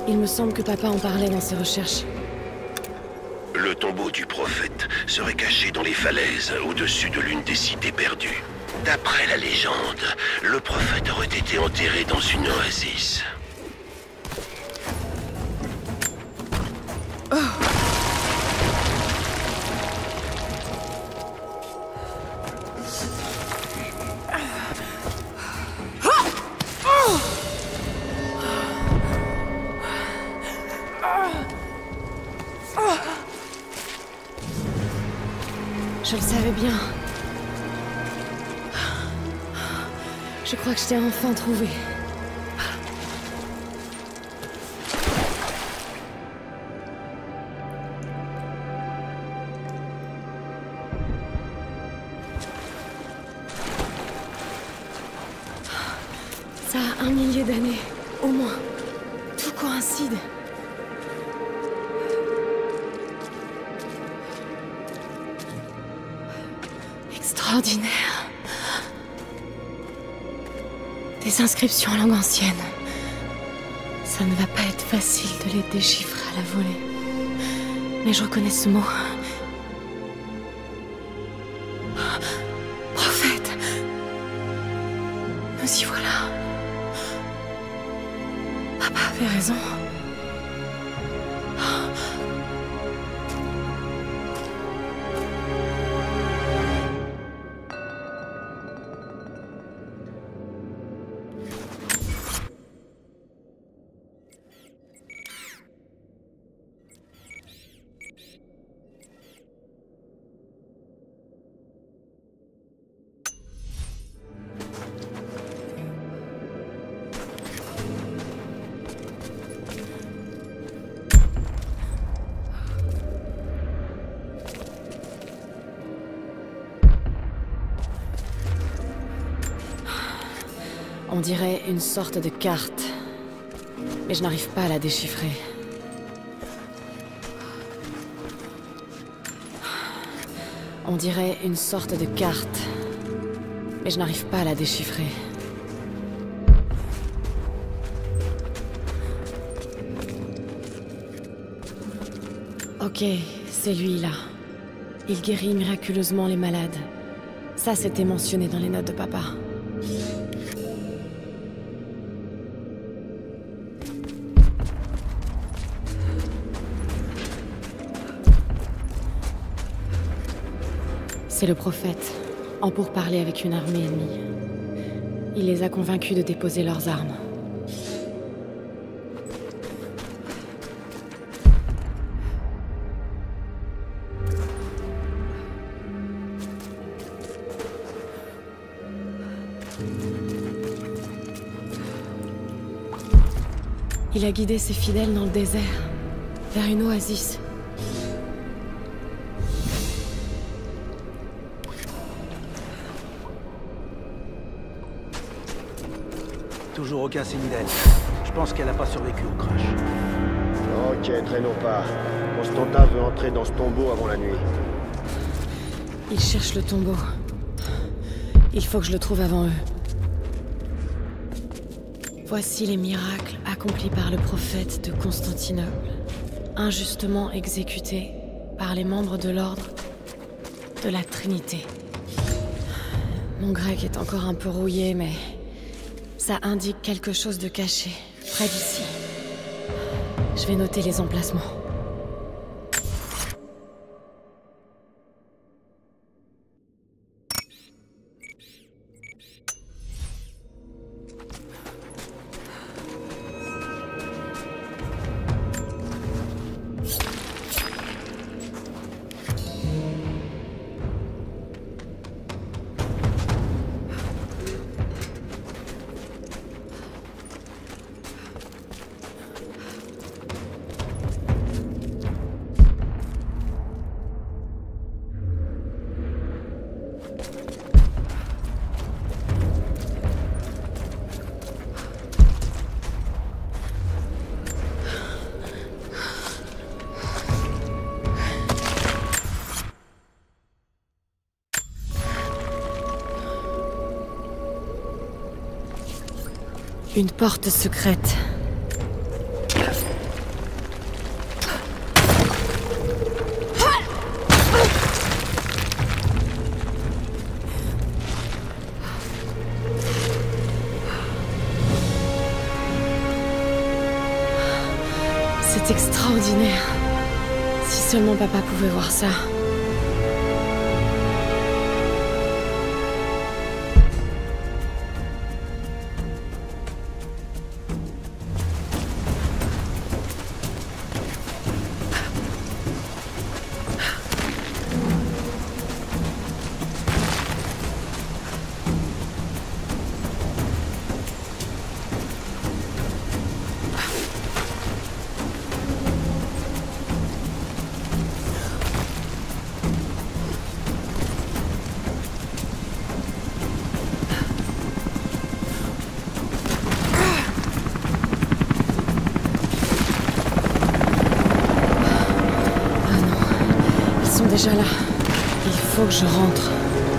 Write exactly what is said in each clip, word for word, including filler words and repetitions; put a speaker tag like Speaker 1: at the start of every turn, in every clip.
Speaker 1: Il me semble que papa en parlait dans ses recherches.
Speaker 2: Le tombeau du prophète serait caché dans les falaises au-dessus de l'une des cités perdues. D'après la légende, le prophète aurait été enterré dans une oasis.
Speaker 1: Oh. Je le savais bien. Je crois que je t'ai enfin trouvé. Ça a un millier d'années, au moins. Tout coïncide. Extraordinaire. Des inscriptions en langue ancienne. Ça ne va pas être facile de les déchiffrer à la volée. Mais je reconnais ce mot. Prophète. Nous y voilà. Papa avait raison. On dirait une sorte de carte. Mais je n'arrive pas à la déchiffrer. On dirait une sorte de carte. Mais je n'arrive pas à la déchiffrer. Ok, c'est lui là. Il guérit miraculeusement les malades. Ça, c'était mentionné dans les notes de papa. C'est le prophète, en pourparlers avec une armée ennemie. Il les a convaincus de déposer leurs armes. Il a guidé ses fidèles dans le désert, vers une oasis.
Speaker 3: Toujours aucun signe d'elle. Je pense qu'elle n'a pas survécu au crash.
Speaker 4: Ok, traînons pas. Constantin veut entrer dans ce tombeau avant la nuit.
Speaker 1: Il cherche le tombeau. Il faut que je le trouve avant eux. Voici les miracles accomplis par le prophète de Constantinople, injustement exécuté par les membres de l'ordre de la Trinité. Mon grec est encore un peu rouillé, mais ça indique quelque chose de caché, près d'ici. Je vais noter les emplacements. Une porte secrète. Extraordinaire. Si seulement papa pouvait voir ça. Déjà là. Il faut que je rentre.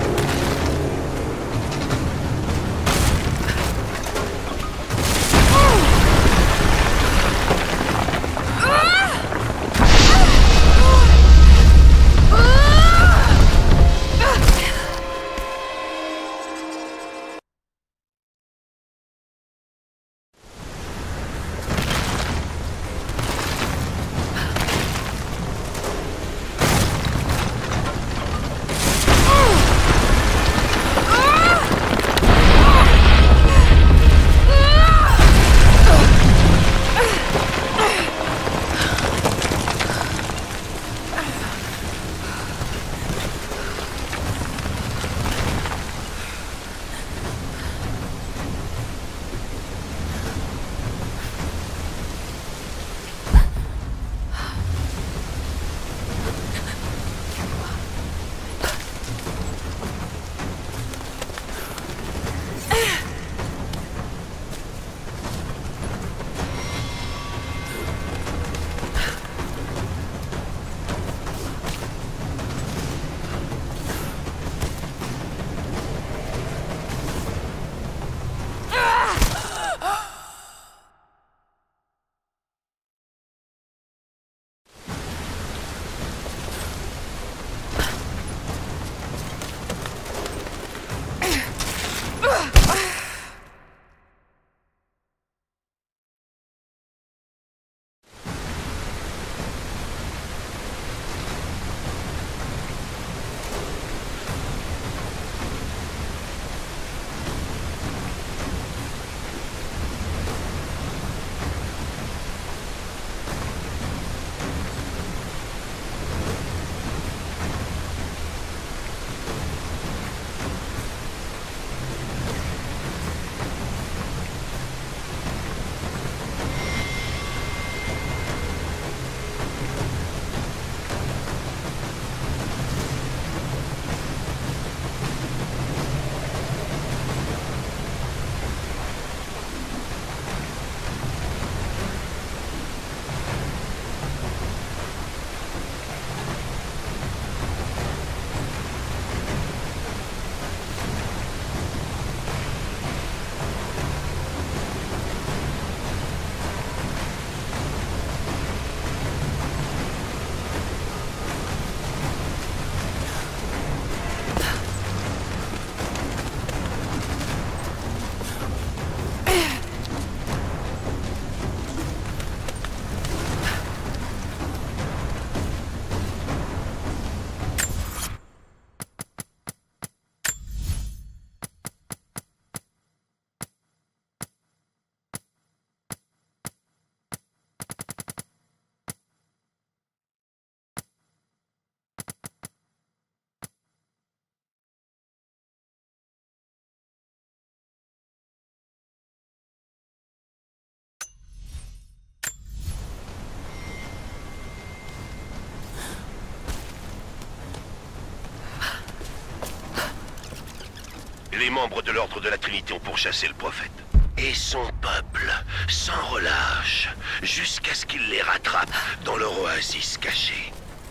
Speaker 2: Les membres de l'Ordre de la Trinité ont pourchassé le prophète. Et son peuple, sans relâche, jusqu'à ce qu'il les rattrape dans leur oasis cachée.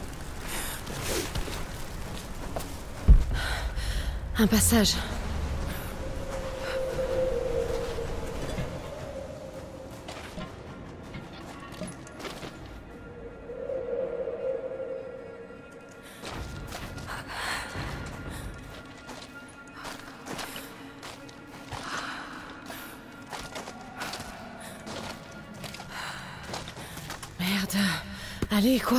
Speaker 1: Un passage. Merde. Allez, quoi?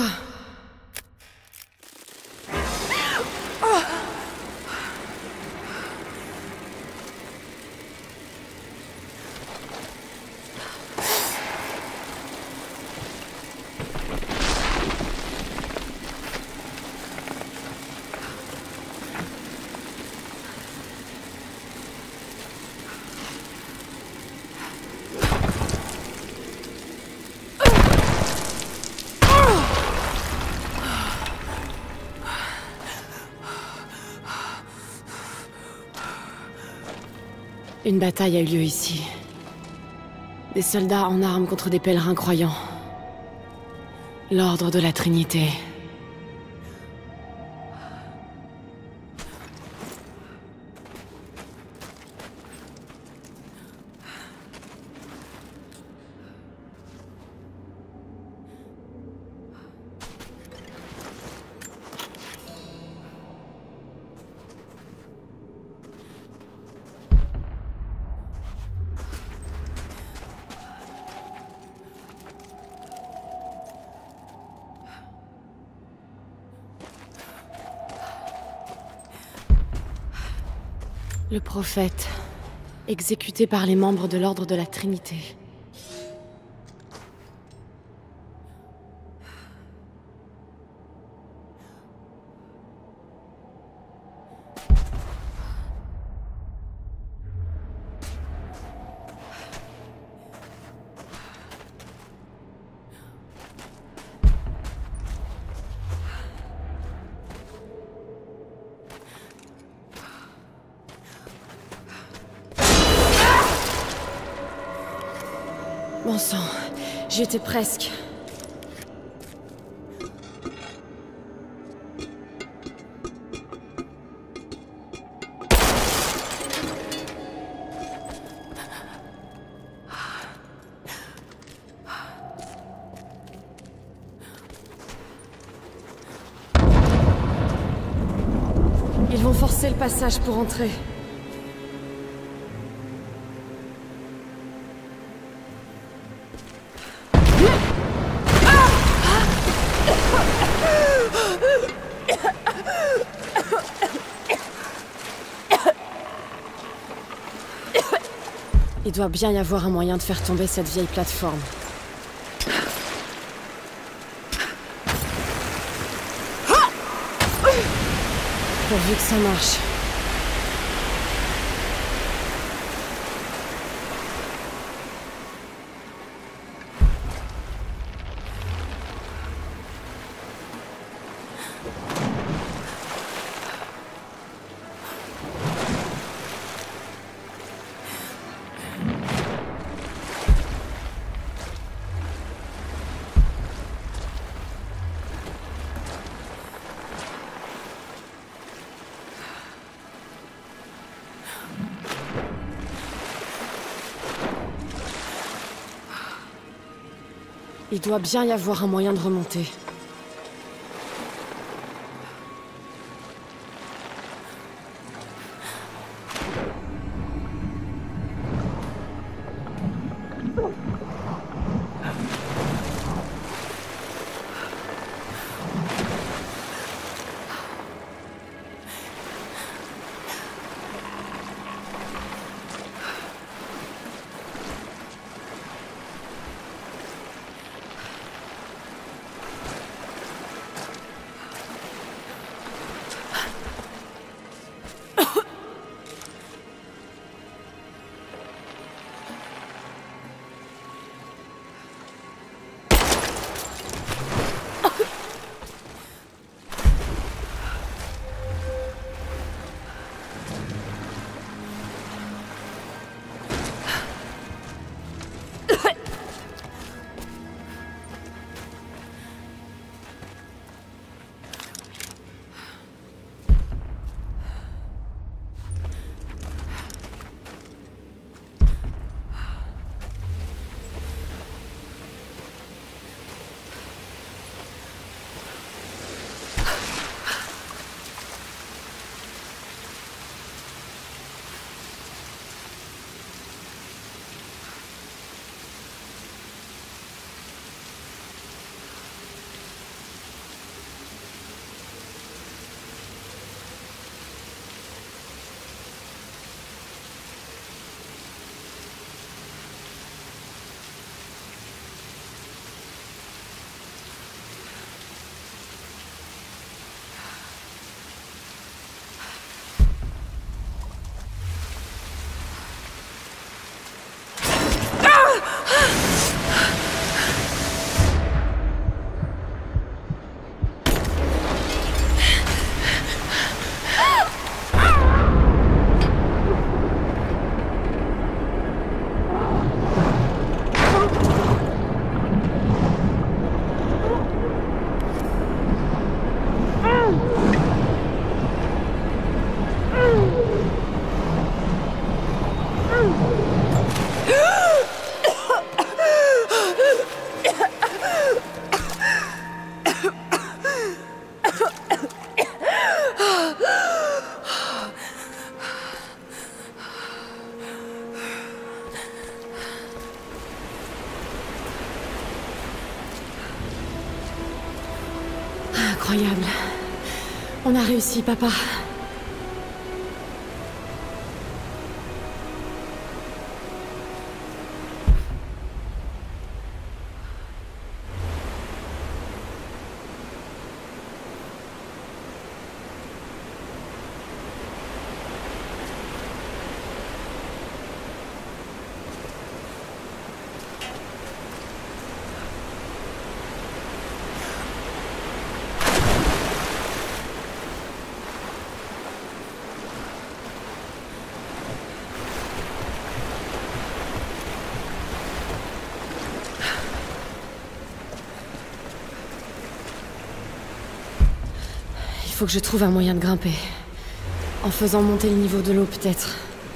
Speaker 1: Une bataille a eu lieu ici. Des soldats en armes contre des pèlerins croyants. L'ordre de la Trinité. Le prophète, exécuté par les membres de l'ordre de la Trinité. Bon sang, j'y étais presque. Ils vont forcer le passage pour entrer. Il doit bien y avoir un moyen de faire tomber cette vieille plateforme. Pourvu que ça marche. Il doit bien y avoir un moyen de remonter. Incroyable. On a réussi, papa. Il faut que je trouve un moyen de grimper. En faisant monter le niveau de l'eau, peut-être.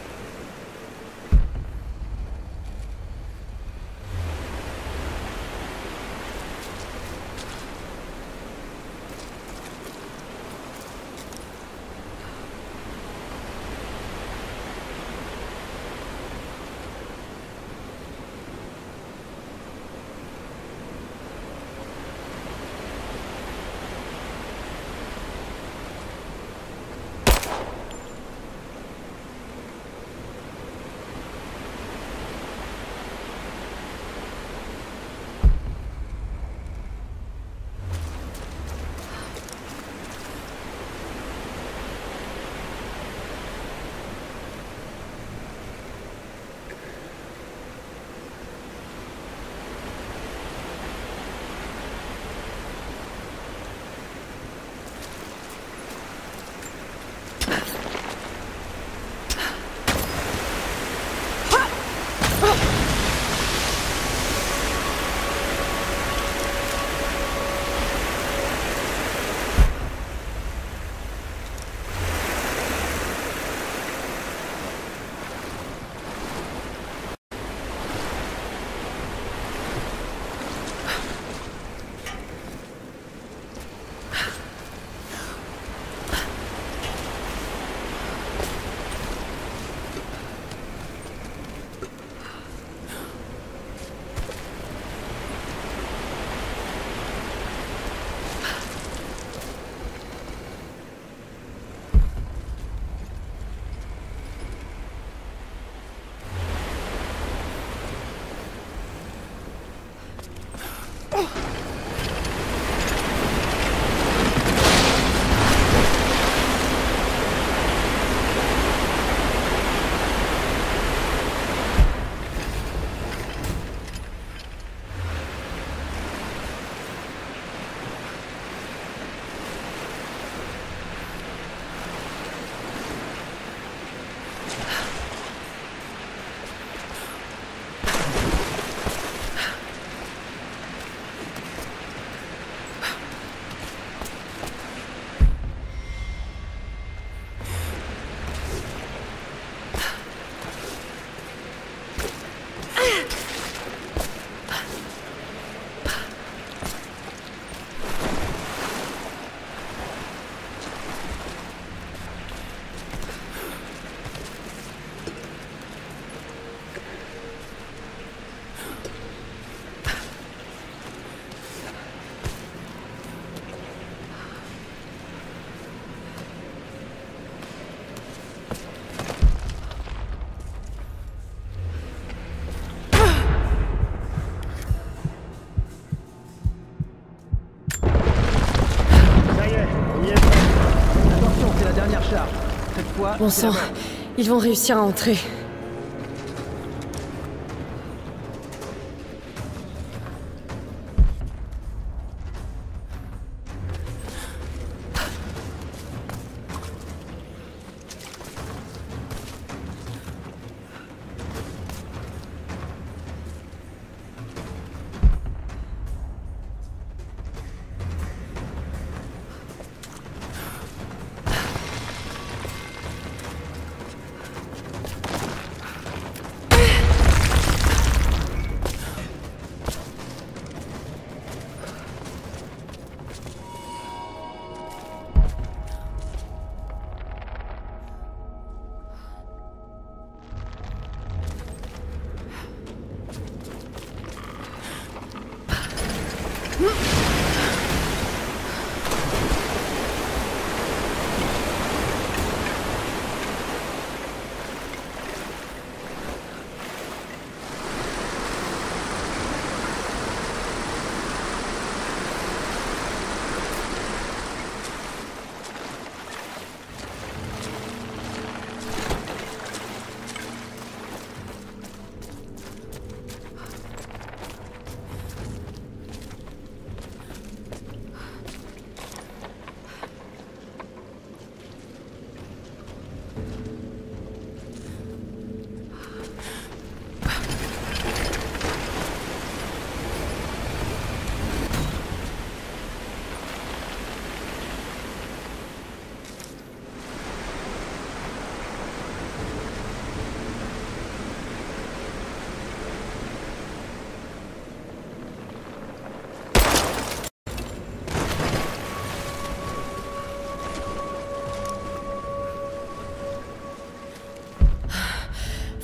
Speaker 1: Bon sang, ils vont réussir à entrer.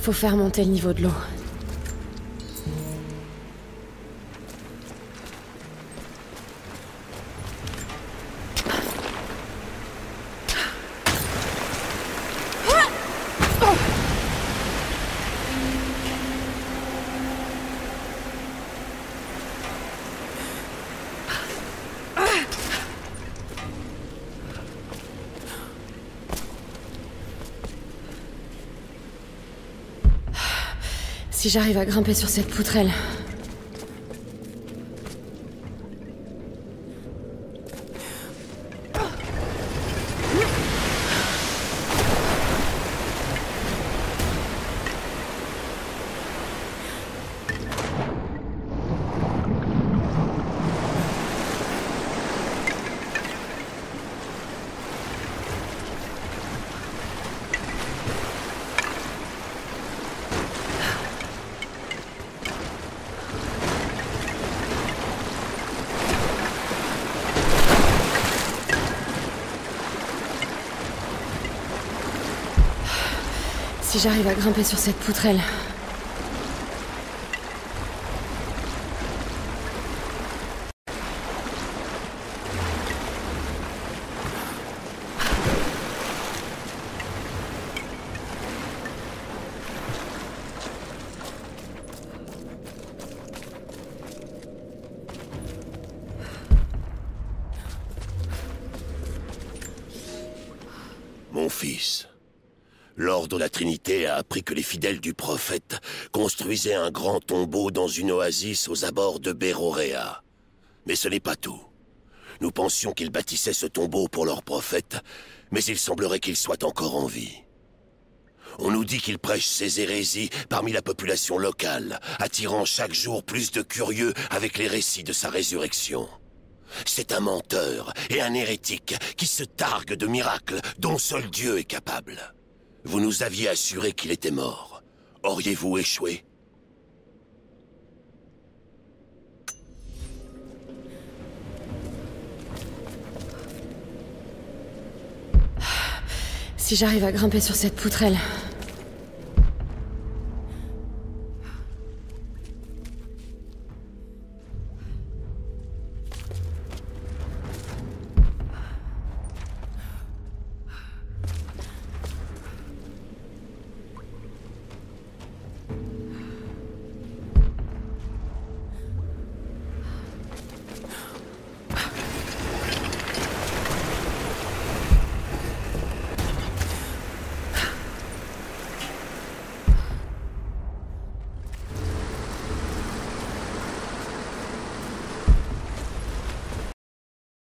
Speaker 1: Faut faire monter le niveau de l'eau. Si j'arrive à grimper sur cette poutrelle... Si j'arrive à grimper sur cette poutrelle...
Speaker 2: Mon fils, l'Ordre de la Trinité a appris que les fidèles du prophète construisaient un grand tombeau dans une oasis aux abords de Béroréa. Mais ce n'est pas tout. Nous pensions qu'ils bâtissaient ce tombeau pour leur prophète, mais il semblerait qu'il soit encore en vie. On nous dit qu'il prêche ses hérésies parmi la population locale, attirant chaque jour plus de curieux avec les récits de sa résurrection. C'est un menteur et un hérétique qui se targue de miracles dont seul Dieu est capable. Vous nous aviez assuré qu'il était mort. Auriez-vous échoué?
Speaker 1: Si j'arrive à grimper sur cette poutrelle...